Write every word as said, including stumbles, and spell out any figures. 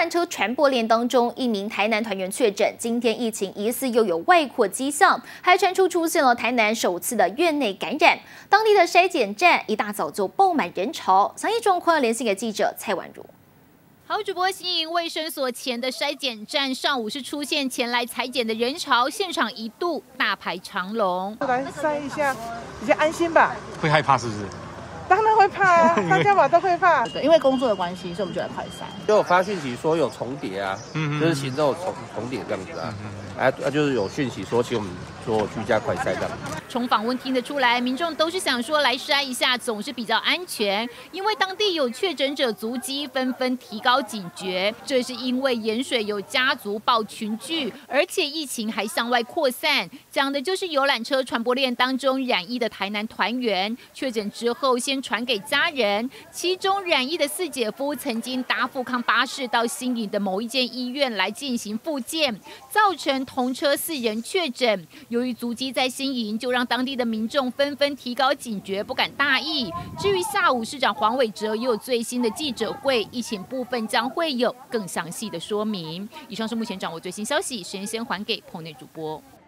缆车传播链当中，一名台南团员确诊，今天疫情疑似又有外扩迹象，还传出出现了台南首次的院内感染。当地的筛检站一大早就爆满人潮，详细状况要联系给记者蔡婉如。 好主播新营卫生所前的筛检站，上午是出现前来采检的人潮，现场一度大排长龙。 来筛一下，比较安心吧。 会害怕是不是？ 当然会怕啊，大家嘛都会怕。 对，因为工作的关系，所以我们就来快筛。 就有发讯息说有重叠啊， 嗯就是行政有重重叠这样子啊，啊啊就是有讯息说请我们做居家快筛这样。 从访问听得出来，民众都是想说来筛一下，总是比较安全，因为当地有确诊者足迹，纷纷提高警觉。这是因为盐水有家族爆群聚，而且疫情还向外扩散，讲的就是游览车传播链当中染疫的台南团员确诊之后，先传给家人。其中染疫的四姐夫曾经搭富康巴士到新营的某一间医院来进行复健，造成同车四人确诊。由于足迹在新营，就让当地的民众纷纷提高警觉，不敢大意。至于下午市长黄伟哲也有最新的记者会，疫情部分将会有更详细的说明。以上是目前掌握最新消息，时间先还给棚内主播。